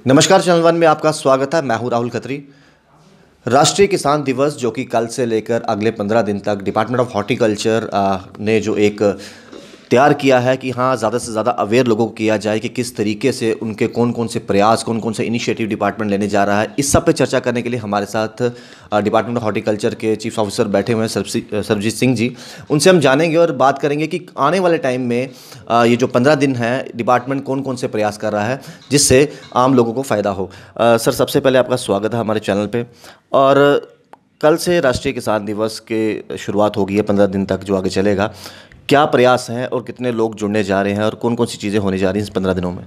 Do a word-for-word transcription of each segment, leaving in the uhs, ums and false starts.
नमस्कार, channel one में आपका स्वागत है। मैं हूं राहुल खत्री। राष्ट्रीय किसान दिवस जो कि कल से लेकर अगले पंद्रह दिन तक डिपार्टमेंट ऑफ हॉर्टिकल्चर ने जो एक तैयार किया है कि हाँ, ज़्यादा से ज़्यादा अवेयर लोगों को किया जाए कि किस तरीके से उनके कौन कौन से प्रयास, कौन कौन से इनिशिएटिव डिपार्टमेंट लेने जा रहा है। इस सब पे चर्चा करने के लिए हमारे साथ डिपार्टमेंट ऑफ हॉर्टिकल्चर के चीफ ऑफिसर बैठे हुए हैं, सरबजीत सिंह जी। उनसे हम जानेंगे और बात करेंगे कि आने वाले टाइम में आ, ये जो पंद्रह दिन है डिपार्टमेंट कौन कौन से प्रयास कर रहा है जिससे आम लोगों को फ़ायदा हो। आ, सर, सबसे पहले आपका स्वागत है हमारे चैनल पे। और कल से राष्ट्रीय किसान दिवस के शुरुआत होगी है, पंद्रह दिन तक जो आगे चलेगा। क्या प्रयास हैं और कितने लोग जुड़ने जा रहे हैं और कौन कौन सी चीज़ें होने जा रही हैं इस पंद्रह दिनों में?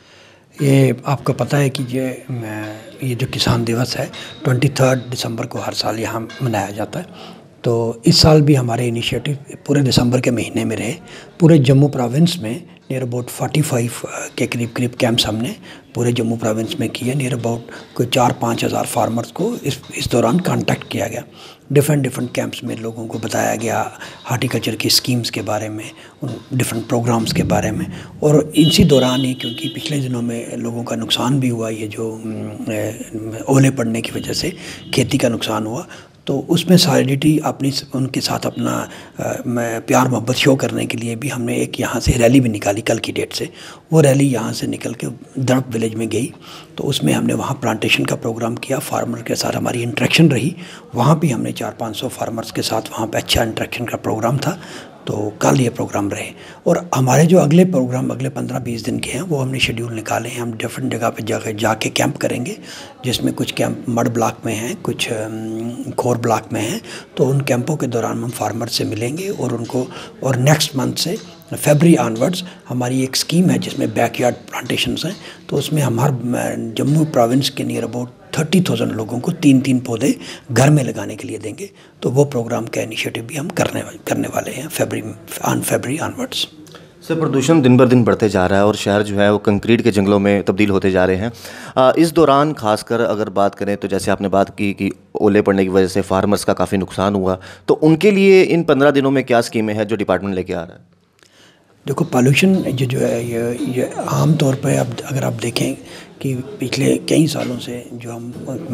ये आपको पता है कि ये ये जो किसान दिवस है ट्वेंटी थर्ड दिसंबर को हर साल यहाँ मनाया जाता है। तो इस साल भी हमारे इनिशिएटिव पूरे दिसंबर के महीने में रहे। पूरे जम्मू प्रोविंस में नियर अबाउट पैंतालीस के करीब करीब कैंप्स हमने पूरे जम्मू प्रोविंस में किए। नियर अबाउट कोई चार पाँच हज़ार फार्मर्स को इस इस दौरान कांटेक्ट किया गया। डिफरेंट डिफरेंट कैंप्स में लोगों को बताया गया हार्टिकल्चर की स्कीम्स के बारे में, उन डिफरेंट प्रोग्राम्स के बारे में। और इसी दौरान ही, क्योंकि पिछले दिनों में लोगों का नुकसान भी हुआ, ये जो ओले पड़ने की वजह से खेती का नुकसान हुआ, तो उसमें सॉलिडिटी अपनी उनके साथ अपना आ, प्यार मोहब्बत शो करने के लिए भी हमने एक यहाँ से रैली भी निकाली कल की डेट से। वो रैली यहाँ से निकल के दड़प विलेज में गई, तो उसमें हमने वहाँ प्लांटेशन का प्रोग्राम किया। फार्मर के साथ हमारी इंटरेक्शन रही। वहाँ भी हमने चार पाँच सौ फार्मर्स के साथ वहाँ पे अच्छा इंटरेक्शन का प्रोग्राम था। तो कल ये प्रोग्राम रहे। और हमारे जो अगले प्रोग्राम अगले पंद्रह बीस दिन के हैं वो हमने शेड्यूल निकाले हैं। हम डिफरेंट जगह पे जाकर जाके कैंप करेंगे, जिसमें कुछ कैंप मड ब्लॉक में हैं, कुछ खोर ब्लॉक में हैं। तो उन कैंपों के दौरान हम फार्मर से मिलेंगे और उनको और नेक्स्ट मंथ से फरवरी ऑनवर्ड्स हमारी एक स्कीम है जिसमें बैकयार्ड प्लांटेशंस हैं। तो उसमें हम हर जम्मू प्रोविंस के नियर अबाउट थर्टी थाउजेंड लोगों को तीन तीन पौधे घर में लगाने के लिए देंगे। तो वो प्रोग्राम का इनिशिएटिव भी हम करने करने वाले हैं February on February onwards. Sir, प्रदूषण दिन बर दिन बढ़ते जा रहा है और शहर जो है वो कंक्रीट के जंगलों में तब्दील होते जा रहे हैं। आ, इस दौरान खासकर अगर बात करें तो जैसे आपने बात की कि ओले पड़ने की वजह से फार्मर्स का काफ़ी नुकसान हुआ, तो उनके लिए इन पंद्रह दिनों में क्या स्कीमें हैं जो डिपार्टमेंट लेके आ रहा है? देखो, पॉल्यूशन ये जो है ये ये आम तौर पर अब अगर आप देखें कि पिछले कई सालों से जो हम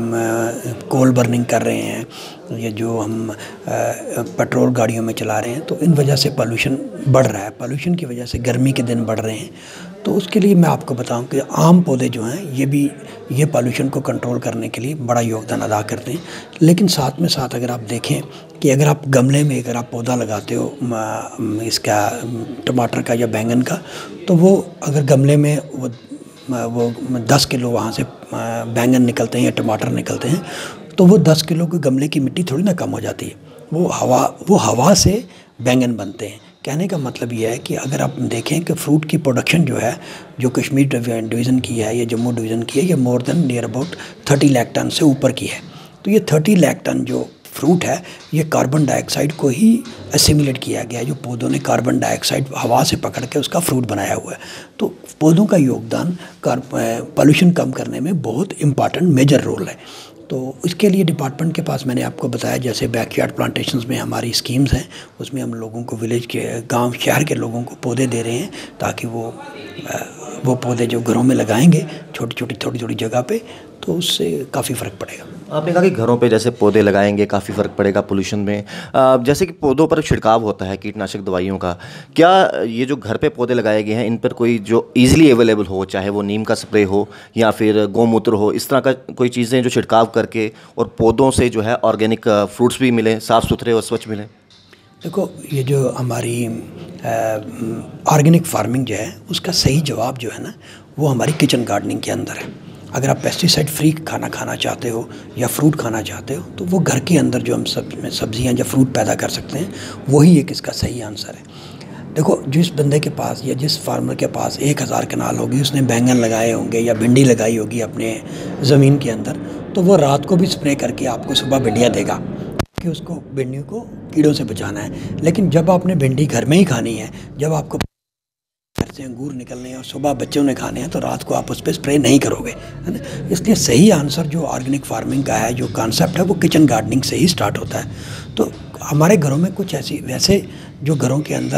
कोल बर्निंग कर रहे हैं या जो हम पेट्रोल गाड़ियों में चला रहे हैं, तो इन वजह से पॉल्यूशन बढ़ रहा है। पॉल्यूशन की वजह से गर्मी के दिन बढ़ रहे हैं। तो उसके लिए मैं आपको बताऊं कि आम पौधे जो हैं ये भी ये पॉल्यूशन को कंट्रोल करने के लिए बड़ा योगदान अदा करते हैं। लेकिन साथ में साथ अगर आप देखें कि अगर आप गमले में अगर आप पौधा लगाते हो इसका टमाटर का या बैंगन का, तो वो अगर गमले में वो वो दस किलो वहाँ से बैंगन निकलते हैं या टमाटर निकलते हैं, तो वो दस किलो के गमले की मिट्टी थोड़ी ना कम हो जाती है। वो हवा वो हवा से बैंगन बनते हैं। कहने का मतलब ये है कि अगर आप देखें कि फ्रूट की प्रोडक्शन जो है, जो कश्मीर डिवीज़न की है या जम्मू डिवीज़न की है, ये more than near about thirty lakh ton से ऊपर की है। तो ये थर्टी लाख टन जो फ्रूट है, ये कार्बन डाइऑक्साइड को ही असिमिलेट किया गया है। जो पौधों ने कार्बन डाइऑक्साइड हवा से पकड़ के उसका फ्रूट बनाया हुआ है। तो पौधों का योगदान पॉल्यूशन कम करने में बहुत इम्पॉर्टेंट मेजर रोल है। तो इसके लिए डिपार्टमेंट के पास मैंने आपको बताया जैसे बैकयार्ड प्लांटेशंस में हमारी स्कीम्स हैं, उसमें हम लोगों को विलेज के गांव शहर के लोगों को पौधे दे रहे हैं ताकि वो वो पौधे जो घरों में लगाएंगे छोटी छोटी थोड़ी थोड़ी जगह पे, तो उससे काफ़ी फ़र्क पड़ेगा। आपने कहा कि घरों पे जैसे पौधे लगाएंगे काफ़ी फ़र्क पड़ेगा पोल्यूशन में। जैसे कि पौधों पर छिड़काव होता है कीटनाशक दवाइयों का, क्या ये जो घर पे पौधे लगाए गए हैं इन पर कोई जो ईजिली अवेलेबल हो, चाहे वो नीम का स्प्रे हो या फिर गौमूत्र हो, इस तरह का कोई चीज़ें जो छिड़काव करके और पौधों से जो है ऑर्गेनिक फ्रूट्स भी मिलें, साफ़ सुथरे और स्वच्छ मिलें? देखो, ये जो हमारी ऑर्गेनिक फार्मिंग जो है उसका सही जवाब जो है ना, वो हमारी किचन गार्डनिंग के अंदर है। अगर आप पेस्टिसाइड फ्री खाना खाना चाहते हो या फ्रूट खाना चाहते हो, तो वो घर के अंदर जो हम सब सब्जियां या फ्रूट पैदा कर सकते हैं, वही एक इसका सही आंसर है। देखो, जिस बंदे के पास या जिस फार्मर के पास एक हज़ार कनाल होगी, उसने बैंगन लगाए होंगे या भिंडी लगाई होगी अपने ज़मीन के अंदर, तो वो रात को भी स्प्रे करके आपको सुबह भिंडियाँ देगा कि उसको भिंडियों को कीड़ों से बचाना है। लेकिन जब आपने भिंडी घर में ही खानी है, जब आपको घर से अंगूर निकलने हैं और सुबह बच्चों ने खाने हैं, तो रात को आप उस पर स्प्रे नहीं करोगे, है ना। इसलिए सही आंसर जो ऑर्गेनिक फार्मिंग का है, जो कॉन्सेप्ट है, वो किचन गार्डनिंग से ही स्टार्ट होता है। तो हमारे घरों में कुछ ऐसी वैसे जो घरों के अंदर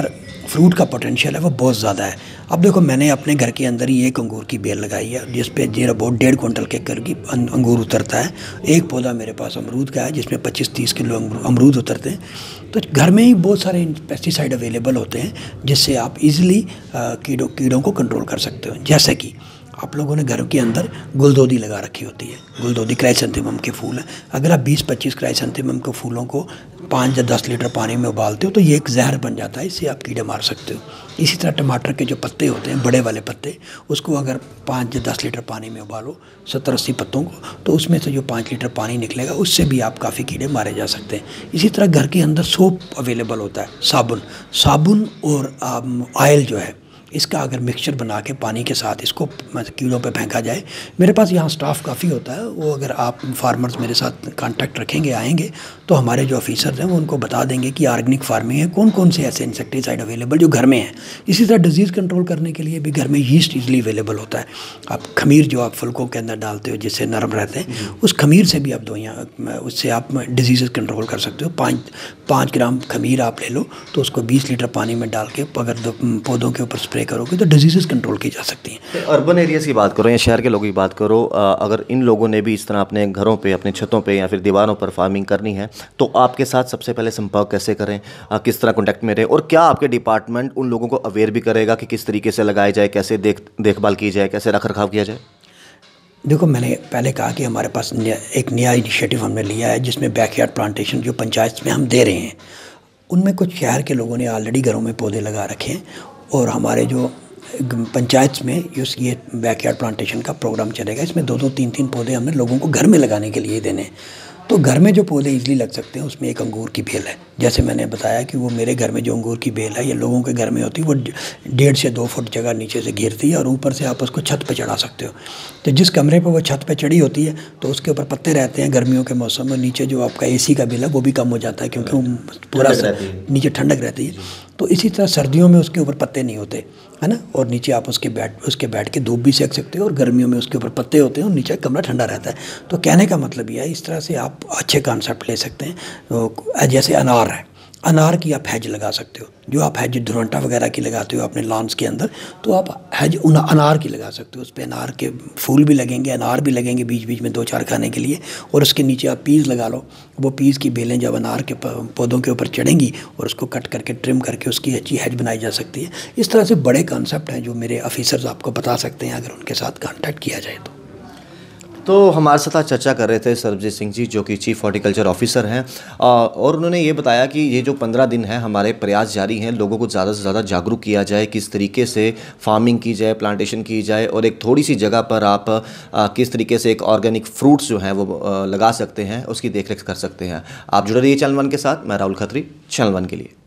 फ्रूट का पोटेंशियल है वो बहुत ज़्यादा है। अब देखो मैंने अपने घर के अंदर ही एक अंगूर की बेल लगाई है जिस पे जेरा बहुत डेढ़ कुंटल के कर की अंगूर उतरता है। एक पौधा मेरे पास अमरूद का है जिसमें पच्चीस तीस किलो अमरूद उतरते हैं। तो घर में ही बहुत सारे पेस्टिसाइड अवेलेबल होते हैं जिससे आप इजीली कीड़ों कीड़ों को कंट्रोल कर सकते हो। जैसे कि आप लोगों ने घर के अंदर गुलदोदी लगा रखी होती है, गुलदोदी क्राइसेंथेमम के फूल हैं। अगर आप बीस पच्चीस क्राइसेंथेमम के फूलों को पाँच या दस लीटर पानी में उबालते हो तो ये एक जहर बन जाता है, इससे आप कीड़े मार सकते हो। इसी तरह टमाटर के जो पत्ते होते हैं बड़े वाले पत्ते, उसको अगर पाँच या दस लीटर पानी में उबालो सत्तर अस्सी पत्तों को, तो उसमें से जो पाँच लीटर पानी निकलेगा उससे भी आप काफ़ी कीड़े मारे जा सकते हैं। इसी तरह घर के अंदर सोप अवेलेबल होता है, साबुन साबुन और ऑयल जो है इसका अगर मिक्सचर बना के पानी के साथ इसको कीड़ों पे फेंका जाए। मेरे पास यहाँ स्टाफ काफ़ी होता है, वो अगर आप फार्मर्स मेरे साथ कांटेक्ट रखेंगे आएंगे तो हमारे जो ऑफिसर्स हैं वो उनको बता देंगे कि ऑर्गेनिक फार्मिंग है, कौन कौन से ऐसे इंसेक्टिसाइड अवेलेबल जो घर में हैं। इसी तरह डिजीज़ कंट्रोल करने के लिए भी घर में यीस्ट ईजिली अवेलेबल होता है। आप खमीर जो आप फुलकों के अंदर डालते हो जिससे नरम रहते हैं, उस खमीर से भी आप दवाइयाँ, उससे आप डिजीज़ कंट्रोल कर सकते हो। पाँच पाँच ग्राम खमीर आप ले लो तो उसको बीस लीटर पानी में डाल के अगर पौधों के ऊपर स्प्रे करोगे तो डिजीज़ कंट्रोल की जा सकती हैं। अर्बन एरियाज़ की बात करो या शहर के लोगों की बात करो, अगर इन लोगों ने भी इस तरह अपने घरों पे, अपने छतों पे या फिर दीवारों पर फार्मिंग करनी है तो आपके साथ सबसे पहले संपर्क कैसे करें, किस तरह कॉन्टैक्ट में रहें, और क्या आपके डिपार्टमेंट उन लोगों को अवेयर भी करेगा कि किस तरीके से लगाया जाए, कैसे देख देखभाल की जाए, कैसे रख रखाव किया जाए? देखो मैंने पहले कहा कि हमारे पास एक नया इनिशिएटिव हमने लिया है जिसमें बैकयार्ड प्लांटेशन जो पंचायत में हम दे रहे हैं, उनमें कुछ शहर के लोगों ने ऑलरेडी घरों में पौधे लगा रखे हैं और हमारे जो पंचायत में ये बैकयार्ड प्लांटेशन का प्रोग्राम चलेगा। इसमें दो दो तीन तीन पौधे हमने लोगों को घर में लगाने के लिए देने हैं। तो घर में जो पौधे इजीली लग सकते हैं उसमें एक अंगूर की बेल है। जैसे मैंने बताया कि वो मेरे घर में जो अंगूर की बेल है ये लोगों के घर में होती है, वो डेढ़ से दो फुट जगह नीचे से घेरती है और ऊपर से आप उसको छत पे चढ़ा सकते हो। तो जिस कमरे पर वो छत पे चढ़ी होती है तो उसके ऊपर पत्ते रहते हैं गर्मियों के मौसम में, नीचे जो आपका एसी का बिल है वो भी कम हो जाता है क्योंकि वो पूरा नीचे ठंडक रहती है। तो इसी तरह सर्दियों में उसके ऊपर पत्ते नहीं होते है ना, और नीचे आप उसके बैठ उसके बैठ के धूप भी सेक सकते हो, और गर्मियों में उसके ऊपर पत्ते होते हैं और नीचे कमरा ठंडा रहता है। तो कहने का मतलब यह है इस तरह से आप अच्छे कॉन्सेप्ट ले सकते हैं। तो जैसे अनार है, अनार की आप हैज लगा सकते हो, जो आप हैज धुरंटा वगैरह की लगाते हो अपने लॉन्स के अंदर, तो आप हैज उन अनार की लगा सकते हो। उस पर अनार के फूल भी लगेंगे, अनार भी लगेंगे बीच बीच में दो चार खाने के लिए, और उसके नीचे आप पीस लगा लो। वो पीस की बेलें जब अनार के पौधों के ऊपर चढ़ेंगी और उसको कट करके ट्रिम करके उसकी अच्छी हैज बनाई जा सकती है। इस तरह से बड़े कॉन्सेप्ट हैं जो मेरे ऑफिसर्स आपको बता सकते हैं अगर उनके साथ कॉन्टैक्ट किया जाए तो। तो हमारे साथ आज चर्चा कर रहे थे सरबजीत सिंह जी जो कि चीफ हॉर्टिकल्चर ऑफिसर हैं, और उन्होंने ये बताया कि ये जो पंद्रह दिन है हमारे प्रयास जारी हैं, लोगों को ज़्यादा से ज़्यादा जागरूक किया जाए, किस तरीके से फार्मिंग की जाए, प्लांटेशन की जाए, और एक थोड़ी सी जगह पर आप आ, किस तरीके से एक ऑर्गेनिक फ्रूट्स जो हैं वो आ, लगा सकते हैं, उसकी देखरेख कर सकते हैं। आप जुड़े रहिए चैनल वन के साथ। मैं राहुल खत्री, चैनल वन के लिए।